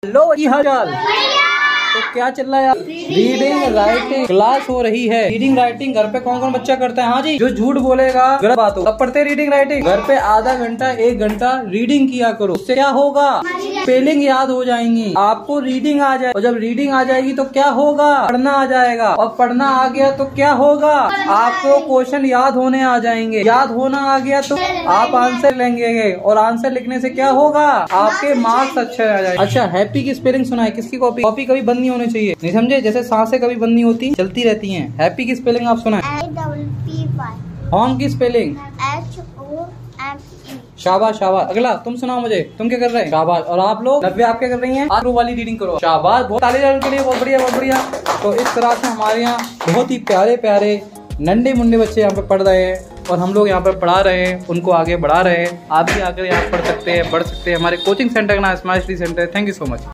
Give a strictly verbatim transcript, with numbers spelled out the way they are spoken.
Hello की हाल चाल। तो क्या चल रहा है यार? रीडिंग राइटिंग क्लास हो रही है। रीडिंग राइटिंग घर पे कौन कौन बच्चा करता है? हाँ जी, जो झूठ बोलेगा गलत बात हो तब पढ़ते रीडिंग राइटिंग। घर पे आधा घंटा एक घंटा रीडिंग किया करो, उससे क्या होगा? स्पेलिंग याद हो जाएंगी, आपको रीडिंग आ जाए, और जब रीडिंग आ जाएगी तो क्या होगा? पढ़ना आ जाएगा, और पढ़ना आ गया तो क्या होगा? आपको क्वेश्चन याद होने आ जाएंगे। याद होना आ गया तो आप आंसर लेंगे, और आंसर लिखने से क्या होगा? आपके मार्क्स अच्छे आ जाएंगे। अच्छा, हैप्पी की स्पेलिंग सुना है? किसकी कॉपी? कॉपी कभी बंद नहीं होनी चाहिए, नहीं समझे? जैसे सांसें कभी बंद नहीं होती, चलती रहती हैं। हैप्पी की स्पेलिंग आप सुना है? होम की spelling H O M E. शाबाश शाबाश। अगला तुम सुनाओ मुझे, तुम क्या कर रहे हैं? शाबाश। और आप लोग नव्या आप क्या कर रही हैं? आरो वाली रीडिंग करो। शाबाश, बहुत ताली के लिए, बहुत बढ़िया बहुत बढ़िया। तो इस तरह से हमारे यहाँ बहुत ही प्यारे प्यारे नन्हे मुन्ने बच्चे यहाँ पे पढ़ रहे हैं, और हम लोग यहाँ पर पढ़ा रहे हैं, उनको आगे बढ़ा रहे हैं। आप भी आकर यहाँ पढ़ सकते हैं, बढ़ सकते हैं। हमारे कोचिंग सेंटर का नाम स्मार्ट स्टडी सेंटर है। Thank you so much.